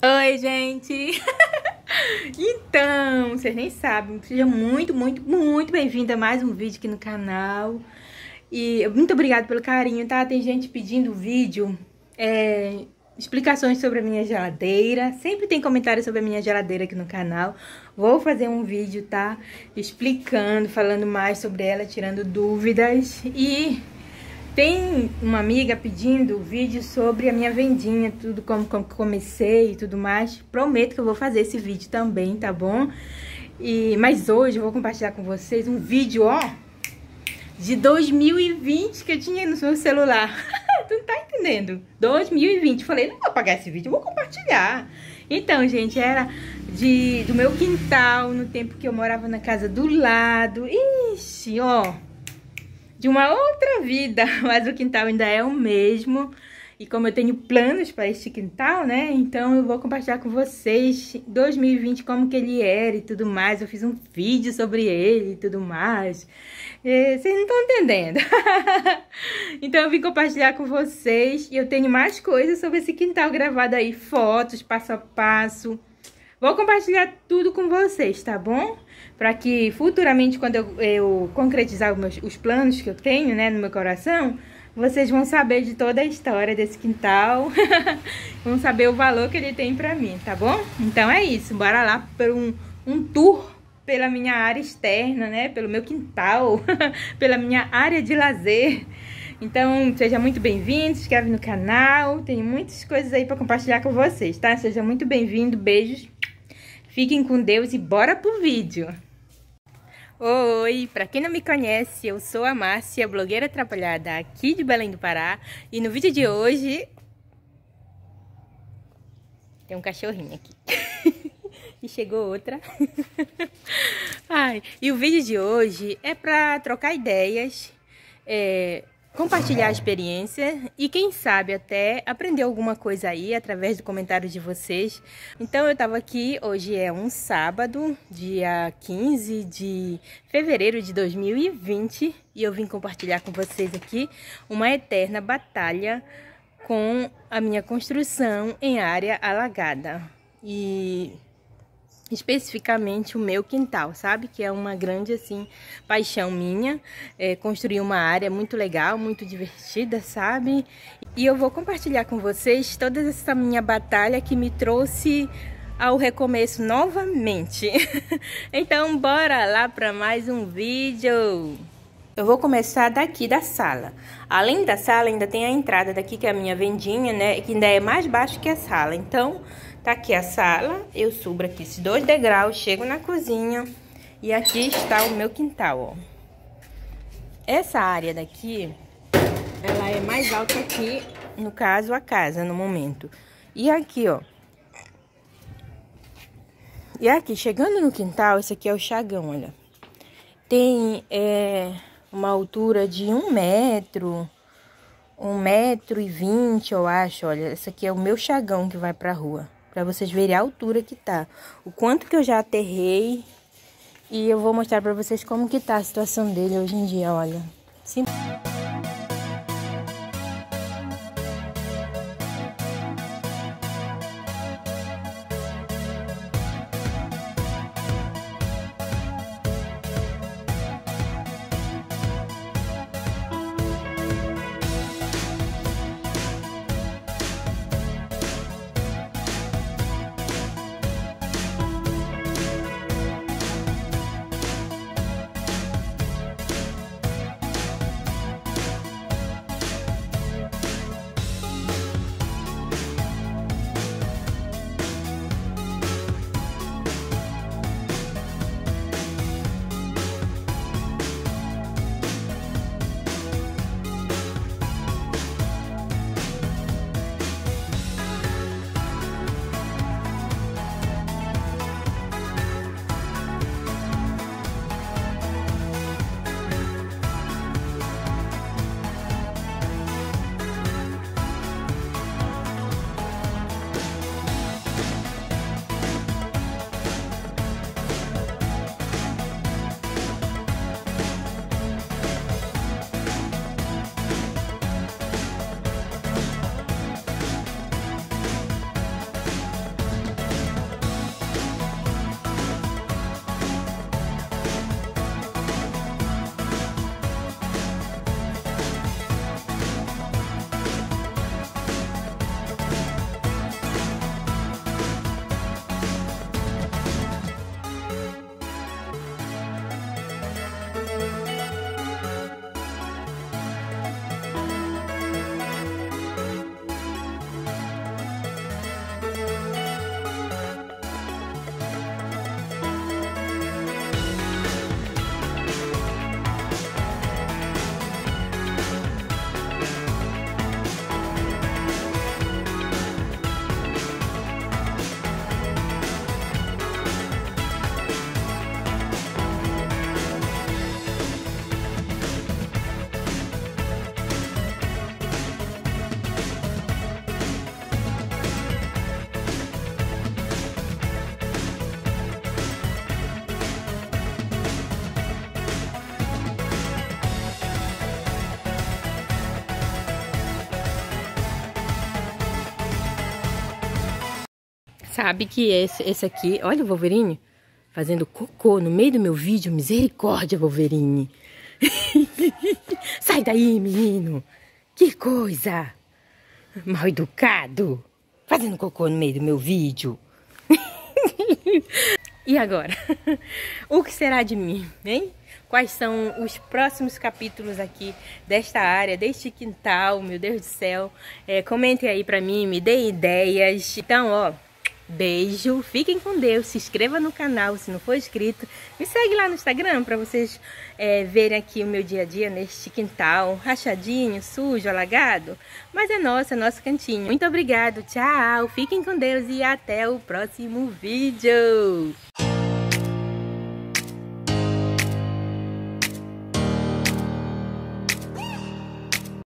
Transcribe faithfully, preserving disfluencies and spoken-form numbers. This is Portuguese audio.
Oi, gente! Então, vocês nem sabem, seja muito, muito, muito bem-vinda a mais um vídeo aqui no canal. E muito obrigada pelo carinho, tá? Tem gente pedindo vídeo, é, explicações sobre a minha geladeira. Sempre tem comentários sobre a minha geladeira aqui no canal. Vou fazer um vídeo, tá? Explicando, falando mais sobre ela, tirando dúvidas. E tem uma amiga pedindo vídeo sobre a minha vendinha, tudo como, como comecei e tudo mais. Prometo que eu vou fazer esse vídeo também, tá bom? E, mas hoje eu vou compartilhar com vocês um vídeo, ó, de dois mil e vinte que eu tinha no meu celular. Tu não tá entendendo? dois mil e vinte. Falei, não vou apagar esse vídeo, eu vou compartilhar. Então, gente, era de, do meu quintal, no tempo que eu morava na casa do lado. Ixi, ó, de uma outra vida, mas o quintal ainda é o mesmo. E como eu tenho planos para este quintal, né? Então eu vou compartilhar com vocês dois mil e vinte, como que ele era e tudo mais. Eu fiz um vídeo sobre ele e tudo mais. E vocês não estão entendendo. Então eu vim compartilhar com vocês. E eu tenho mais coisas sobre esse quintal gravado aí, fotos, passo a passo. Vou compartilhar tudo com vocês, tá bom? Para que futuramente, quando eu, eu concretizar os, meus, os planos que eu tenho, né, no meu coração, vocês vão saber de toda a história desse quintal. Vão saber o valor que ele tem pra mim, tá bom? Então é isso, bora lá para um, um tour pela minha área externa, né? Pelo meu quintal, pela minha área de lazer. Então, seja muito bem-vindo, se inscreve no canal. Tem muitas coisas aí para compartilhar com vocês, tá? Seja muito bem-vindo, beijos. Fiquem com Deus e bora pro vídeo. Oi, pra quem não me conhece, eu sou a Márcia, blogueira atrapalhada aqui de Belém do Pará. E no vídeo de hoje tem um cachorrinho aqui. E chegou outra. Ai, e o vídeo de hoje é pra trocar ideias, é, compartilhar a experiência e quem sabe até aprender alguma coisa aí através do comentário de vocês. Então eu tava aqui, hoje é um sábado, dia quinze de fevereiro de dois mil e vinte, e eu vim compartilhar com vocês aqui uma eterna batalha com a minha construção em área alagada. E especificamente o meu quintal, sabe? Que é uma grande, assim, paixão minha. É, construir uma área muito legal, muito divertida, sabe? E eu vou compartilhar com vocês toda essa minha batalha que me trouxe ao recomeço novamente. Então, bora lá para mais um vídeo. Eu vou começar daqui da sala. Além da sala, ainda tem a entrada daqui, que é a minha vendinha, né? Que ainda é mais baixo que a sala. Então, tá aqui a sala, eu subo aqui esses dois degraus, chego na cozinha e aqui está o meu quintal, ó. Essa área daqui, ela é mais alta aqui, no caso, a casa, no momento. E aqui, ó. E aqui, chegando no quintal, esse aqui é o chagão, olha. Tem é, uma altura de um metro, um metro e vinte, eu acho, olha. Esse aqui é o meu chagão que vai pra rua. Pra vocês verem a altura que tá. O quanto que eu já aterrei. E eu vou mostrar pra vocês como que tá a situação dele hoje em dia, olha. Sim. Sabe que esse, esse aqui... Olha o Wolverine fazendo cocô no meio do meu vídeo. Misericórdia, Wolverine. Sai daí, menino. Que coisa. Mal educado. Fazendo cocô no meio do meu vídeo. E agora? O que será de mim, hein? Quais são os próximos capítulos aqui desta área, deste quintal, meu Deus do céu. É, comentem aí pra mim, me deem ideias. Então, ó, beijo, fiquem com Deus, se inscreva no canal se não for inscrito. Me segue lá no Instagram pra vocês é, verem aqui o meu dia a dia neste quintal, rachadinho, sujo, alagado. Mas é nosso, é nosso cantinho. Muito obrigado, tchau, fiquem com Deus e até o próximo vídeo.